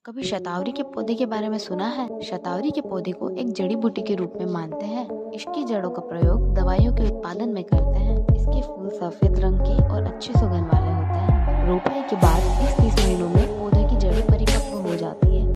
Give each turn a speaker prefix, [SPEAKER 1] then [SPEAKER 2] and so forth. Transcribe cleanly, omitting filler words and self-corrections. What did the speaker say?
[SPEAKER 1] कभी शतावरी के पौधे के बारे में सुना है? शतावरी के पौधे को एक जड़ी बूटी के रूप में मानते हैं। इसकी जड़ों का प्रयोग दवाइयों के उत्पादन में करते हैं। इसके फूल सफेद रंग के और अच्छे सुगंध वाले होते हैं। रोपाई के बाद 20-30 महीनों में